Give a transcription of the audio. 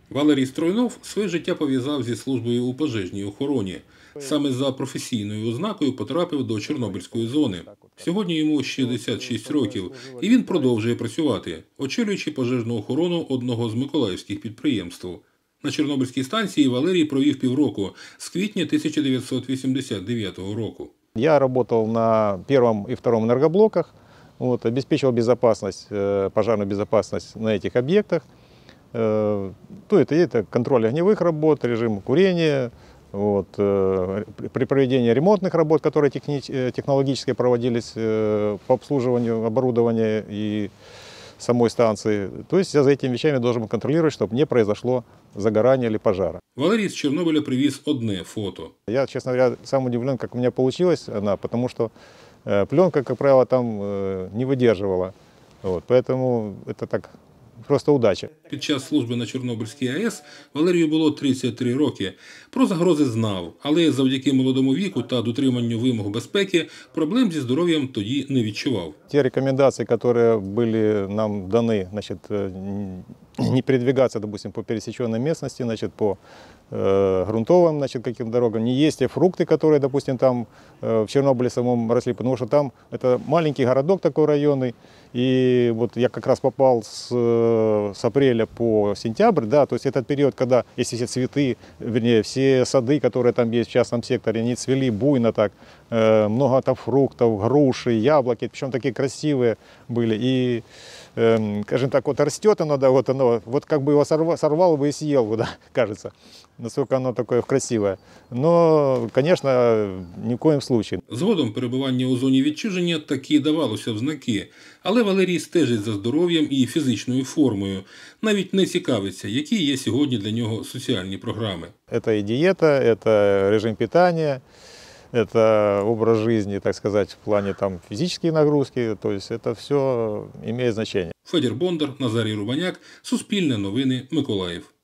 Валерій Стройнов своє життя пов'язав зі службою у пожежній охороні. Саме за професійною ознакою потрапив до Чорнобильської зони. Сьогодні йому 66 років, і він продовжує працювати, очолюючи пожежну охорону одного з миколаївських підприємств. На Чорнобильській станції Валерій провів півроку, з квітня 1989 року. Я работал на первом и втором энергоблоках, обеспечивал безопасность, пожарную безопасность на этих объектах. Это контроль огневых работ, режим курения, при проведении ремонтных работ, которые технологически проводились по обслуживанию оборудования и самой станции. То есть я за этими вещами должен был контролировать, чтобы не произошло загорания или пожара. Валерій з Чорнобиля привіз одне фото. Я, честно говоря, сам удивлен, как у меня получилась она, потому что пленка, как правило, там не выдерживала. Поэтому это так просто удача. Під час служби на Чорнобильській АЕС Валерію було 33 роки. Про загрози знав, але завдяки молодому віку та дотриманню вимог безпеки проблем зі здоров'ям тоді не відчував. Те рекомендации, которые были нам даны, не передвигаться, допустим, по пересеченной местности, по грунтовым каким дорогам, не есть те фрукты, которые, допустим, там в Чернобыле самом росли, потому что там это маленький городок такой районный, и вот я как раз попал с апреля по сентябрь, да, то есть этот период, когда, если все цветы, вернее, все сады, которые там есть в частном секторе, они цвели буйно так, много там фруктов, груши, яблоки, причем такие красивые были, и, скажем так, растет оно, да, как бы его сорвал бы и съел, да, кажется, насколько оно такое красивое. Но, конечно, ни в коем случае. Згодом перебування у зоні відчуження таки давалося в знаки, але Валерій стежить за здоров'ям і фізичною формою, навіть не цікавиться, які є сьогодні для нього соціальні програми. Это и диета, это режим питания, это образ жизни, так сказать, в плане физические нагрузки, то есть это все имеет значение. Федір Бондар, Назарій Рубаняк, Суспільне новини, Миколаїв.